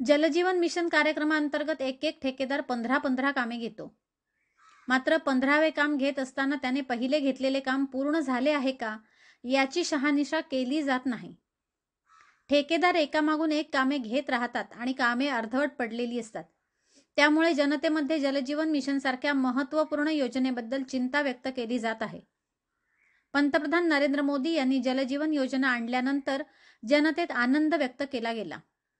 जलजीवन mission कार्यक्रमांतर्गत एक ठेकेदार 15 कामे घेतो. मात्र 15वे काम घेत असताना त्याने पहिले घेतलेले काम पूर्ण झाले आहे का, याची शहानिशा केली जात नाही. ठेकेदार एकामागून एक कामे घेत राहतात आणि कामे अर्धवट पडलेली असतात. त्यामुळे जनतेमध्ये जलजीवन मिशनसारख्या महत्त्वपूर्ण योजनेबद्दल चिंता व्यक्त केली जात आहे. पंतप्रधान नरेंद्र मोदी यांनी जलजीवन योजना आणल्यानंतर जनतेत आनंद व्यक्त केला गेला.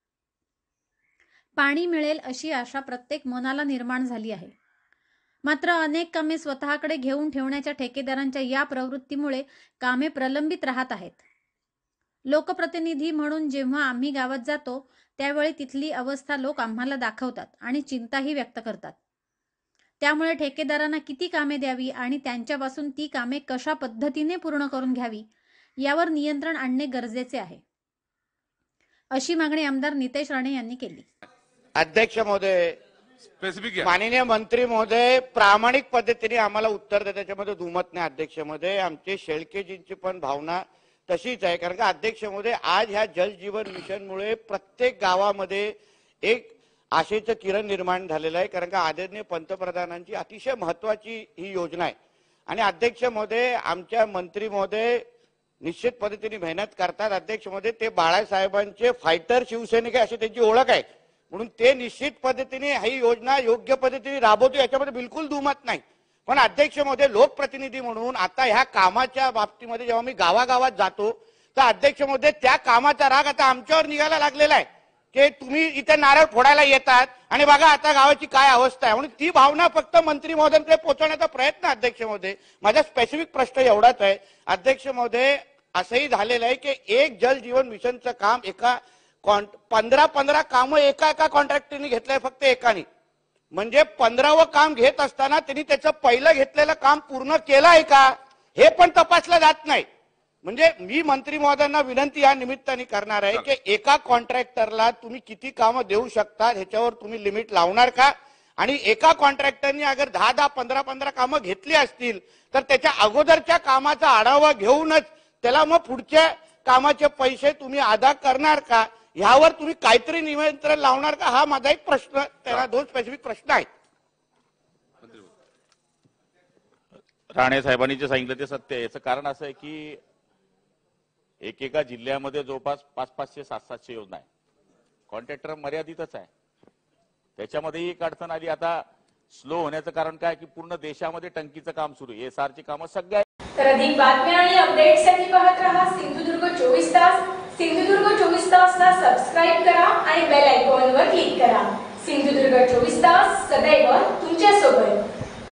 पाणी मिळेल अशी आशा प्रत्येक मनाला निर्माण झाली आहे. मात्र अनेक कामे स्वतःकडे घेऊन ठेवण्याच्या ठेकेदारांच्या या प्रवृत्तीमुळे कामे प्रलंबित राहत आहेत. लोकप्रतिनिधी म्हणून जेव्हा आम्ही गावात जातो त्यावेळी तिथली अवस्था लोक आम्हाला दाखवतात आणि चिंताही व्यक्त करतात. त्यामुळे ठेकेदारांना किती कामे द्यावी आणि त्यांच्यापासून ती कामे कशा पद्धतीने पूर्ण करून घ्यावी यावर नियंत्रण आणणे गरजेचे आहे, अशी मागणी आमदार नितेश राणे यांनी केली. अध्यक्ष महोदय, माननीय मंत्री महोदय प्रामाणिक पद्धतीने आम्हाला उत्तर देतात, त्याच्यामध्ये दुमत नाही. अध्यक्ष महोदय, आमचे शेळकेजींची पण भावना तशीच आहे. कारण का अध्यक्ष महोदय, आज ह्या जल जीवन मिशनमुळे प्रत्येक गावामध्ये एक आशेचं किरण निर्माण झालेलं आहे. कारण का आदरणीय पंतप्रधानांची अतिशय महत्वाची ही योजना आहे. आणि अध्यक्ष महोदय, आमच्या मंत्री महोदय निश्चित पद्धतीने मेहनत करतात. अध्यक्ष महोदय, ते बाळासाहेबांचे फायटर शिवसैनिक अशी त्यांची ओळख आहे. म्हणून ते निश्चित पद्धतीने ही योजना योग्य पद्धतीने राबवतो, याच्यामध्ये बिलकुल दुमत नाही. पण अध्यक्ष महोदय, लोकप्रतिनिधी म्हणून आता ह्या कामाच्या बाबतीमध्ये जेव्हा मी गावागावात जातो तर अध्यक्ष महोदय, त्या कामाचा राग आता आमच्यावर निघायला लागलेला आहे की तुम्ही इथे नारळ फोडायला येतात आणि बघा आता गावाची काय अवस्था आहे. म्हणून ती भावना फक्त मंत्री महोदयांकडे पोहोचवण्याचा प्रयत्न. अध्यक्ष महोदय, माझा स्पेसिफिक प्रश्न एवढाच आहे. अध्यक्ष महोदय, असंही झालेलं आहे की एक जल जीवन मिशनचं काम 15 कामं एका कॉन्ट्रॅक्टरने घेतलंय, फक्त एकाने. म्हणजे 15वं काम घेत असताना त्यांनी त्याचं पहिलं घेतलेलं काम पूर्ण केलं आहे का हे पण तपासलं जात नाही. म्हणजे मी मंत्री महोदयांना विनंती या निमित्ताने करणार आहे की एका कॉन्ट्रॅक्टरला तुम्ही किती कामं देऊ शकता ह्याच्यावर तुम्ही लिमिट लावणार का? आणि एका कॉन्ट्रॅक्टरने अगर 10 15 कामं घेतली असतील तर त्याच्या अगोदरच्या कामाचा आढावा घेऊनच त्याला मग पुढच्या कामाचे पैसे तुम्ही अदा करणार का, ह्यावर तुम्ही काहीतरी नियंत्रण लावणार का, हा माझा एक प्रश्न. त्याला 2 स्पेसिफिक प्रश्न आहेत. राणे साहेबांनी जे सांगितलं ते सत्य आहे. याचं कारण असं आहे की एकेका जिल्ह्यामध्ये जवळपास 500 700 योजना आहे. कॉन्ट्रॅक्टर मर्यादितच आहे. त्याच्यामध्ये एक अडचण आली. आता स्लो होण्याचं कारण काय की पूर्ण देशामध्ये टंकीचं काम सुरू आहे. एसआरची कामं सगळ्या. तर अधिक बातम्या आणि अपडेट्ससाठी पाहत रहा सिंधुदुर्ग 24 तास. सिंधुदुर्ग 24 तासला सबस्क्राइब करा आणि बेल आयकॉनवर क्लिक करा. सिंधुदुर्ग 24 तास सदैव तुमच्या सोबत.